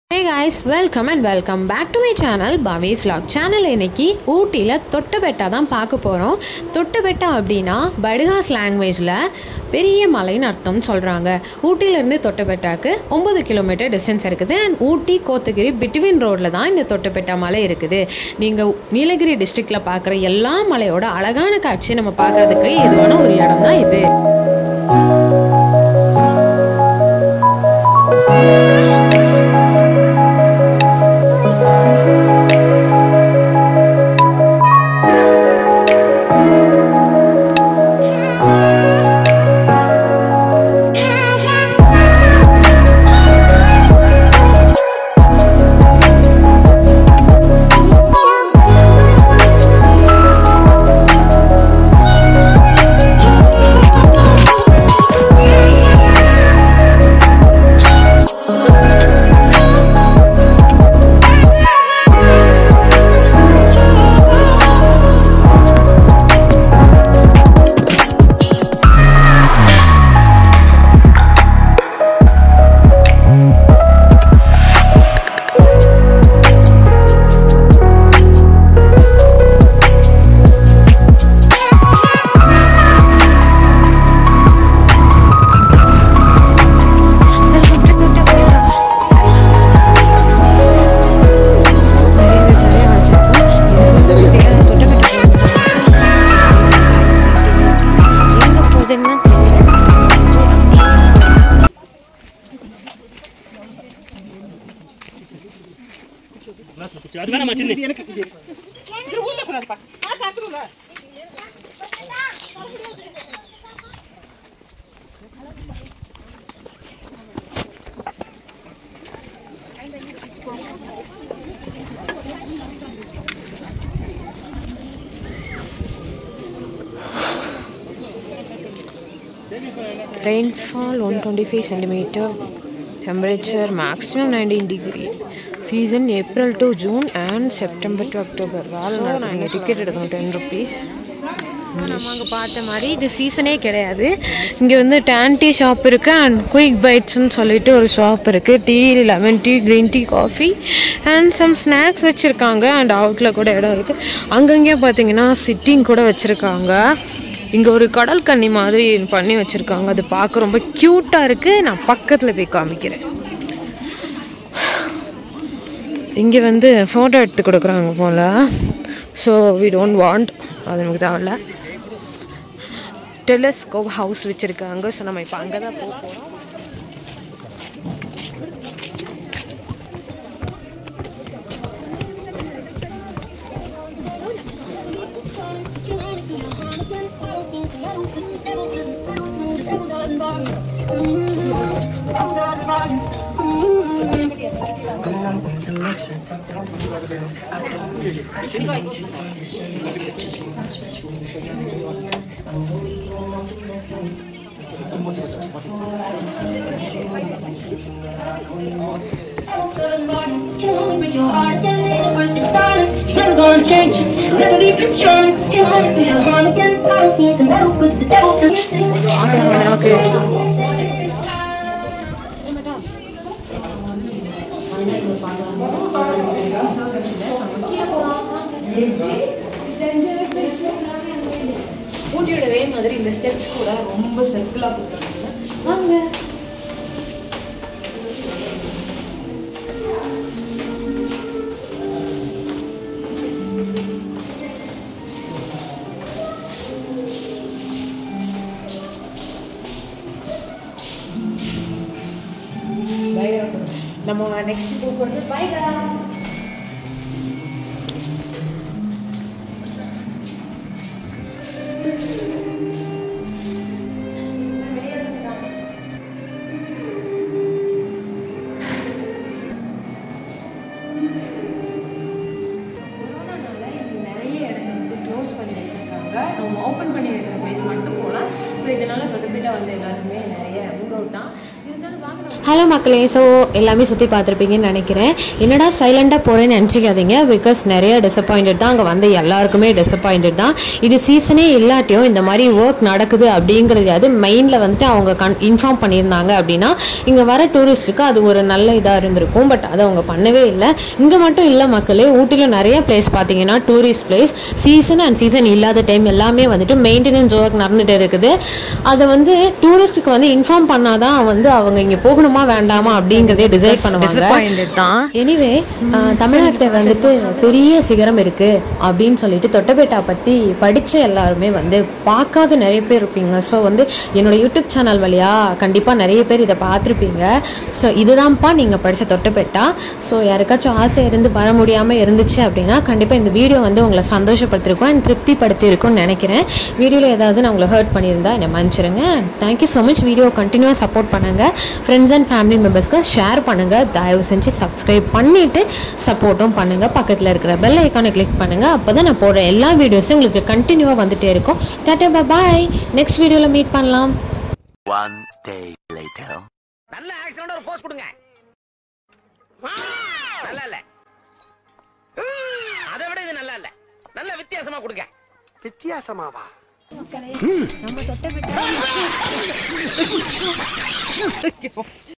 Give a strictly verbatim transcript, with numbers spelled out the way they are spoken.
Hey guys, welcome and welcome back to my channel Bavi's vlog channel. இன்னைக்கு ஊட்டில தொட்டபெட்டா தான் பார்க்க போறோம். தொட்டபெட்டா அப்படினா படுகாஸ் லாங்குவேஜ்ல பெரிய மலைன்னு அர்த்தம் சொல்றாங்க. ஊட்டில இருந்து தொட்டபெட்டாக்கு ஒன்பது கிலோமீட்டர் டிஸ்டன்ஸ் இருக்குது. and ஊட்டி கோத்தகிரி பிட்வீன் ரோட்ல தான் இந்த தொட்டபெட்டா மலை இருக்குது. நீங்க நீலகிரி டிஸ்ட்ரிக்ட்ல பார்க்குற எல்லா மலையோட அழகான காட்சியை நம்ம பார்க்கிறதுக்கு ஏதுவான ஒரு இடம் தான் இது. Rainfall one hundred twenty-five centimeters, temperature maximum nineteen degree, season April to June and September to October. So நாங்க டிக்கெட் எடுக்கணும் ten rupees. நம்ம பார்த்த மாதிரி இது சீசனே கிடையாது. இங்கே வந்து டேன் டீ ஷாப் இருக்குது அண்ட் குயிக் பைட்ஸ்ன்னு சொல்லிட்டு ஒரு ஷாப் இருக்குது. Tea lemon tea green tea coffee and some snacks வச்சுருக்காங்க. அண்ட் அவுட்டில் கூட இடம் இருக்குது. அங்கங்கே பார்த்தீங்கன்னா சிட்டிங் கூட வச்சுருக்காங்க. இங்கே ஒரு கடல் கன்னி மாதிரி பண்ணி வச்சுருக்காங்க. அது பார்க்க ரொம்ப க்யூட்டாக இருக்குது. நான் பக்கத்தில் போய் காமிக்கிறேன். இங்கே வந்து ஃபோட்டோ எடுத்து கொடுக்குறாங்க போல். ஸோ வி டோன்ட் வாண்ட், அது நமக்கு தேவையில்ல. டெலஸ்கோப் ஹவுஸ் வச்சுருக்காங்க. ஸோ நம்ம இப்போ அங்கே தான் போக போகிறோம். நமக்கு ஊட்டியோட வே மாதிரி இந்த ஸ்டெப்ஸ் கூட ரொம்ப சர்க்கிளாக கொடுத்துருக்காங்க. வாங்க. நம்ம நெக்ஸ்ட் போக போகிறது பைகா. ஓப்பன் பண்ணி வைக்கிற பிளேஸ் மட்டும் போகலாம். ஸோ இதனால் தொட்டபெட்டா வந்து எல்லாருக்குமே நிறைய மூட் அவுட் தான் இருந்தாலும் வாங்க. ஹலோ மக்களே, ஸோ எல்லாமே சுற்றி பார்த்துருப்பீங்கன்னு நினைக்கிறேன். என்னடா சைலண்டாக போகிறேன்னு நினச்சிக்காதீங்க. பிகாஸ் நிறைய டிசப்பாயிண்டட் தான், அங்கே வந்து எல்லாருக்குமே டிசப்பாயிண்டட் தான். இது சீசனே இல்லாட்டியும் இந்த மாதிரி ஒர்க் நடக்குது அப்படிங்கிறது அது மெயினில் வந்துட்டு அவங்க கன் இன்ஃபார்ம் பண்ணியிருந்தாங்க அப்படின்னா இங்கே வர டூரிஸ்ட்டுக்கு அது ஒரு நல்ல இதாக இருந்திருக்கும். பட் அதை அவங்க பண்ணவே இல்லை. இங்கே மட்டும் இல்லை மக்களே, ஊட்டியில் நிறைய பிளேஸ் பார்த்தீங்கன்னா tourist place season and season இல்லாத டைம் எல்லாமே வந்துட்டு மெயின்டெனன்ஸ் ஒர்க் நடந்துகிட்டு இருக்குது. அதை வந்து டூரிஸ்ட்டுக்கு வந்து இன்ஃபார்ம் பண்ணாதான் வந்து அவங்க இங்கே போகணுமா வேண்டாமா அப்படிங்கிறதே டிசைட் பண்ணுவாங்க. எனிவே தமிழ்நாட்டில் வந்துட்டு பெரிய சிகரம் இருக்கு அப்படின்னு சொல்லிட்டு தொட்டபெட்டா பற்றி படித்த எல்லாருமே வந்து பார்க்காத நிறைய பேர் இருப்பீங்க. ஸோ வந்து என்னோட யூடியூப் சேனல் வழியாக கண்டிப்பாக நிறைய பேர் இதை பார்த்துருப்பீங்க. ஸோ இதுதான்ப்பா நீங்கள் படித்த தொட்டபெட்டா. ஸோ யாருக்காச்சும் ஆசை இருந்து வர முடியாமல் இருந்துச்சு அப்படின்னா கண்டிப்பாக இந்த வீடியோ வந்து உங்களை சந்தோஷப்படுத்திருக்கோம் அண்ட் திருப்திப்படுத்தியிருக்கும்னு நினைக்கிறேன். வீடியோவில் ஏதாவது நான் உங்களை ஹர்ட் பண்ணியிருந்தா என்னை மன்னிச்சிருங்க. Thank you so much. வீடியோ கண்டினியூவாக சப்போர்ட் பண்ணுங்கள். ஃப்ரெண்ட்ஸ் அண்ட் ஃபேமிலி மெம்பர்ஸ்க்கு ஷேர் பண்ணுங்கள். தயவு செஞ்சு சப்ஸ்கிரைப் பண்ணிவிட்டு சப்போர்ட்டும் பண்ணுங்கள். பக்கத்தில் இருக்கிற பெல் ஐக்கானை கிளிக் பண்ணுங்கள். அப்போ தான் நான் போடுற எல்லா வீடியோஸும் உங்களுக்கு கண்டினியூவாக வந்துகிட்டே இருக்கும். Ta-ta bye. நெக்ஸ்ட் வீடியோவில் மீட் பண்ணலாம். One day later. நல்ல ஆக்சன்ட் ஒரு போஸ் கொடுங்க. நல்லா இல்ல. அதை விட இது நல்லா இல்ல. நல்ல வித்தியாசமா கொடுங்க. வித்தியாசமாவா? நம்ம தொட்டபெட்டா